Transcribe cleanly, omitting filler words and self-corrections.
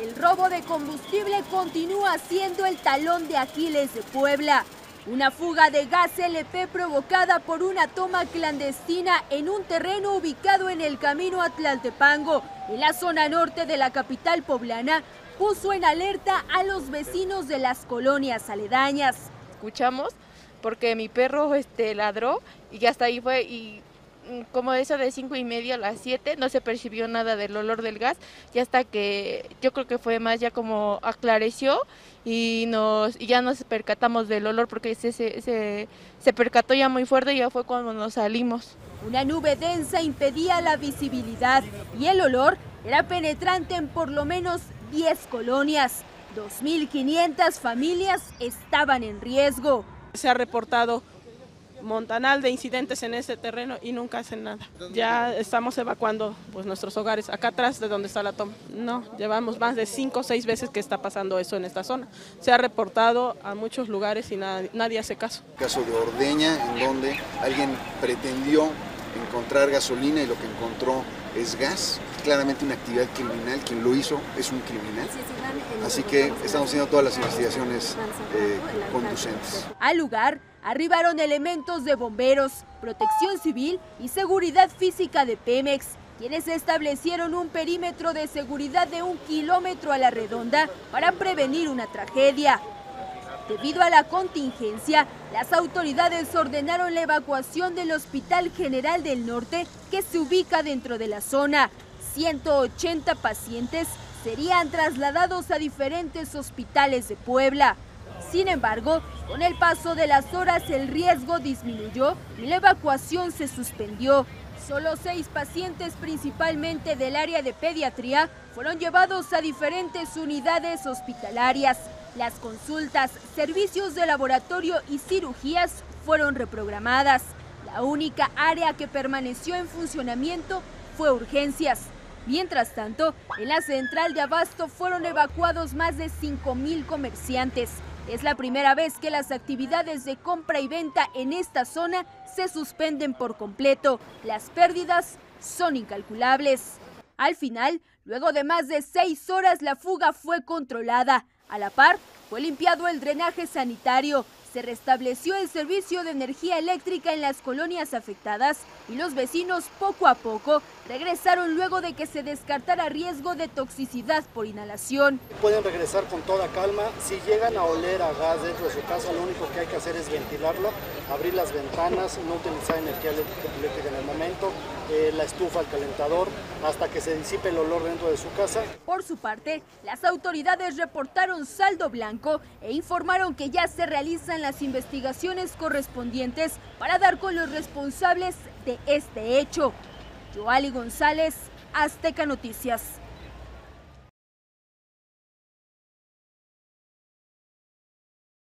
el robo de combustible continúa siendo el talón de Aquiles de Puebla. Una fuga de gas LP provocada por una toma clandestina en un terreno ubicado en el camino a Tlaltepango, en la zona norte de la capital poblana, puso en alerta a los vecinos de las colonias aledañas. Escuchamos porque mi perro ladró y hasta ahí fue, y como eso de 5:30 a las 7 no se percibió nada del olor del gas, y hasta que yo creo que fue más ya como aclareció y ya nos percatamos del olor, porque se percató ya muy fuerte y ya fue cuando nos salimos. Una nube densa impedía la visibilidad y el olor era penetrante en por lo menos 10 colonias. 2.500 familias estaban en riesgo. Se ha reportado montanal de incidentes en ese terreno y nunca hacen nada. Ya estamos evacuando nuestros hogares, acá atrás de donde está la toma. No, llevamos más de 5 o 6 veces que está pasando eso en esta zona. Se ha reportado a muchos lugares y nadie hace caso. Caso de Ordeña, en donde alguien pretendió encontrar gasolina y lo que encontró es gas. Claramente una actividad criminal, quien lo hizo es un criminal. Así que estamos haciendo todas las investigaciones conducentes. Al lugar arribaron elementos de bomberos, protección civil y seguridad física de Pemex, quienes establecieron un perímetro de seguridad de 1 kilómetro a la redonda para prevenir una tragedia. Debido a la contingencia, las autoridades ordenaron la evacuación del Hospital General del Norte, que se ubica dentro de la zona. 180 pacientes serían trasladados a diferentes hospitales de Puebla. Sin embargo, con el paso de las horas el riesgo disminuyó y la evacuación se suspendió. Solo 6 pacientes, principalmente del área de pediatría, fueron llevados a diferentes unidades hospitalarias. Las consultas, servicios de laboratorio y cirugías fueron reprogramadas. La única área que permaneció en funcionamiento fue urgencias. Mientras tanto, en la central de abasto fueron evacuados más de 5,000 comerciantes. Es la primera vez que las actividades de compra y venta en esta zona se suspenden por completo. Las pérdidas son incalculables. Al final, luego de más de 6 horas, la fuga fue controlada. A la par, fue limpiado el drenaje sanitario. Se restableció el servicio de energía eléctrica en las colonias afectadas y los vecinos poco a poco regresaron luego de que se descartara riesgo de toxicidad por inhalación. Pueden regresar con toda calma. Si llegan a oler a gas dentro de su casa, lo único que hay que hacer es ventilarlo, abrir las ventanas, no utilizar energía eléctrica en el momento, la estufa, el calentador, hasta que se disipe el olor dentro de su casa. Por su parte, las autoridades reportaron saldo blanco e informaron que ya se realizan las investigaciones correspondientes para dar con los responsables de este hecho. Yoali González, Azteca Noticias.